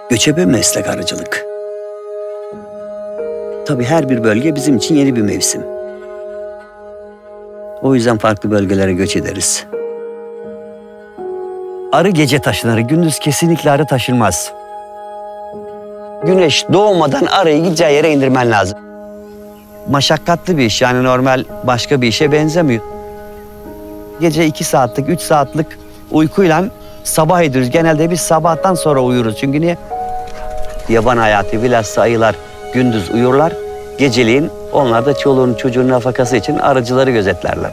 Göçebe meslek arıcılık. Tabii her bir bölge bizim için yeni bir mevsim. O yüzden farklı bölgelere göç ederiz. Arı gece taşınır, gündüz kesinlikle arı taşınmaz. Güneş doğmadan arıyı gideceği yere indirmen lazım. Maşakkatli bir iş, yani normal başka bir işe benzemiyor. Gece 2 saatlik, 3 saatlik uykuyla sabah ediyoruz. Genelde biz sabahtan sonra uyuruz. Çünkü niye? Yaban hayatı, bilhassa ayılar gündüz uyurlar. Geceliğin onlar da çoluğun çocuğun nafakası için arıcıları gözetlerler.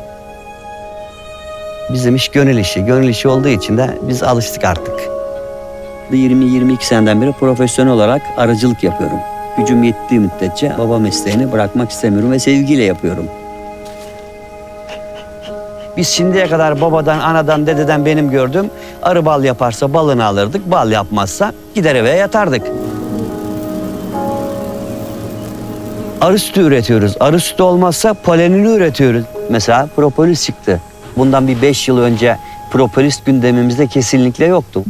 Bizim iş gönül işi. Gönül işi olduğu için de biz alıştık artık. 20-22 seneden beri profesyonel olarak arıcılık yapıyorum. Gücüm yettiği müddetçe baba mesleğini bırakmak istemiyorum ve sevgiyle yapıyorum. Biz şimdiye kadar babadan, anadan, dededen benim gördüğüm arı bal yaparsa balını alırdık, bal yapmazsa gider eve yatardık. Arı sütü üretiyoruz. Arı sütü olmazsa polenini üretiyoruz. Mesela propolis çıktı. Bundan bir 5 yıl önce propolis gündemimizde kesinlikle yoktu.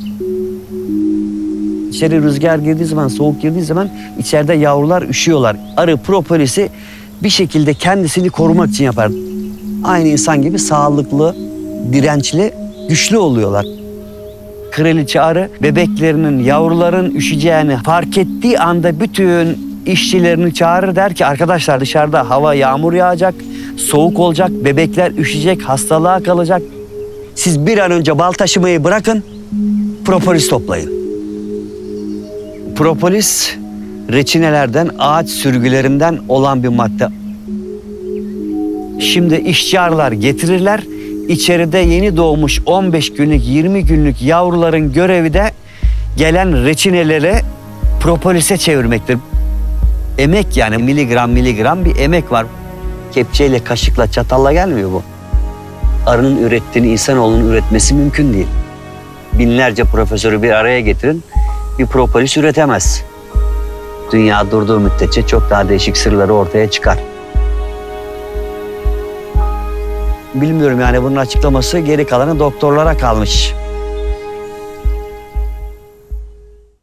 İçeri rüzgar girdiği zaman, soğuk girdiği zaman içeride yavrular üşüyorlar. Arı propolisi bir şekilde kendisini korumak için yapar. Aynı insan gibi sağlıklı, dirençli, güçlü oluyorlar. Kraliçe arı bebeklerinin, yavruların üşüyeceğini fark ettiği anda bütün işçilerini çağırır, der ki arkadaşlar dışarıda hava yağmur yağacak, soğuk olacak, bebekler üşüyecek, hastalığa kalacak. Siz bir an önce bal taşımayı bırakın, propolis toplayın. Propolis reçinelerden, ağaç sürgülerinden olan bir madde. Şimdi işçi arılar getirirler. İçeride yeni doğmuş 15 günlük, 20 günlük yavruların görevi de gelen reçineleri propolise çevirmektir. Emek, yani miligram bir emek var. Kepçeyle, kaşıkla, çatalla gelmiyor bu. Arının ürettiğini insanoğlunun üretmesi mümkün değil. Binlerce profesörü bir araya getirin, bir propolis üretemez. Dünya durduğu müddetçe çok daha değişik sırları ortaya çıkar. Bilmiyorum, yani bunun açıklaması geri kalanı doktorlara kalmış.